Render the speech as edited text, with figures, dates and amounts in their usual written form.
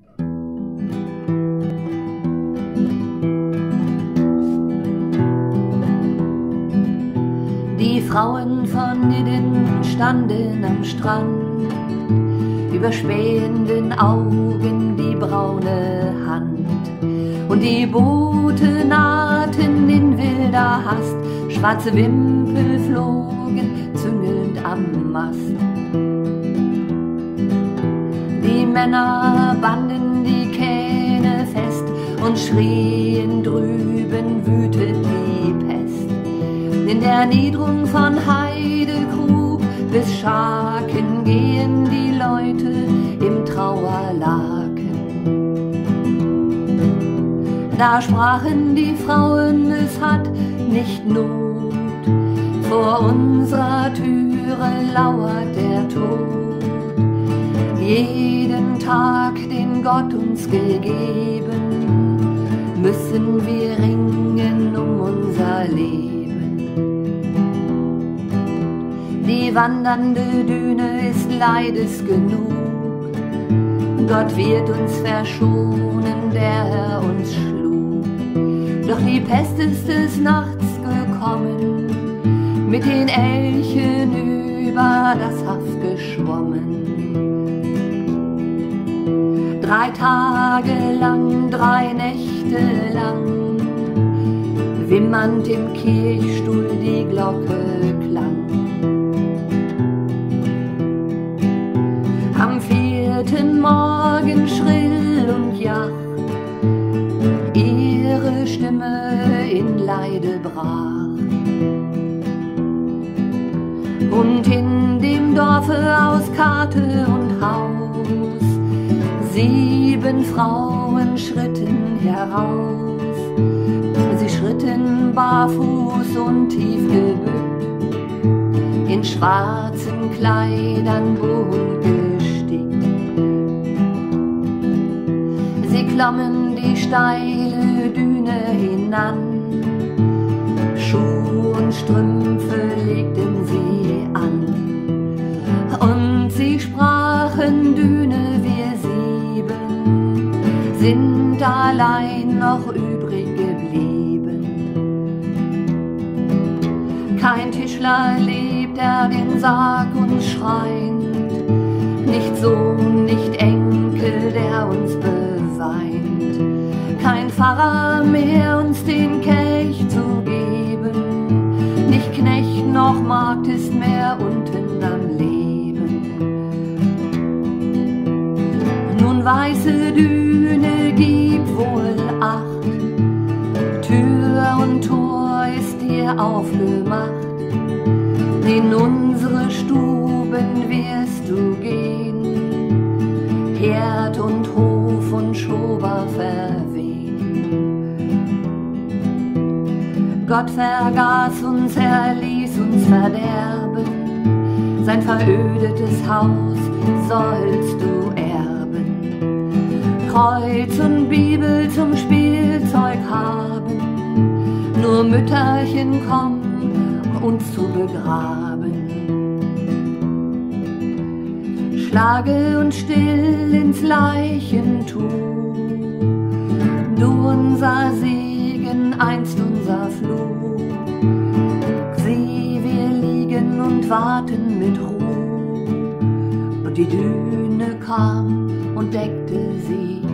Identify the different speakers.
Speaker 1: Die Frauen von Nidden standen am Strand, überspähenden Augen die braune Hand. Und die Boote nahten in wilder Hast, schwarze Wimpel flogen züngelnd am Mast. Die Männer banden die Kähne fest und schrien, drüben wütet die Pest. In der Niederung von Heidekrug bis Schaken gehen die Leute im Trauerlaken. Da sprachen die Frauen, es hat nicht Not, vor unserer Türe lauert der Tod. Jeden Tag, den Gott uns gegeben, müssen wir ringen um unser Leben. Die wandernde Düne ist Leides genug, Gott wird uns verschonen, der uns schlug. Doch die Pest ist des Nachts gekommen, mit den Elchen über das Haff geschwommen. 3 Tage lang, 3 Nächte lang, wimmernd im Kirchstuhl die Glocke klang. Am 4. Morgen schrill und jach ihre Stimme in Leide brach. Und in dem Dorfe aus Karte und Haus 7 Frauen schritten heraus. Sie schritten barfuß und tief gebückt, in schwarzen Kleidern bunt gestickt. Sie klommen die steile Düne hinan, Schuh und Strümpfe legten sie an. Und sie sprachen, Düne, wir 7 sind allein noch übrig geblieben. Kein Tischler lebt, der den Sarg uns schreint, nicht Sohn, nicht Enkel, der uns beweint. Kein Pfarrer mehr, uns den Kelch zu geben, nicht Knecht noch Magd ist mehr unten am Leben. Nun weiße Düne, gib wohl Acht, Tür und Tor ist dir aufgemacht, in unsere Stuben wirst du gehen, Herd und Hof und Schober verwehen. Gott vergaß uns, er ließ uns verderben, sein verödetes Haus sollst du erben. Kreuz und Bibel zum Spielzeug haben, nur Mütterchen kommen, uns zu begraben. Schlage uns still ins Leichentuch, du unser Segen, einst unser Fluch. Sieh, wir liegen und warten mit Ruhe, und die Düne kam und deckte sie